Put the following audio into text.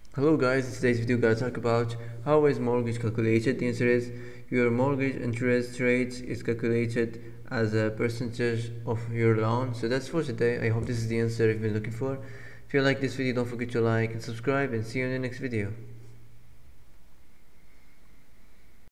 Hello guys, in today's video we're gonna talk about how is mortgage calculated. The answer is your mortgage interest rate is calculated as a percentage of your loan. So that's for today. I hope this is the answer you've been looking for. If you like this video, don't forget to like and subscribe, and see you in the next video.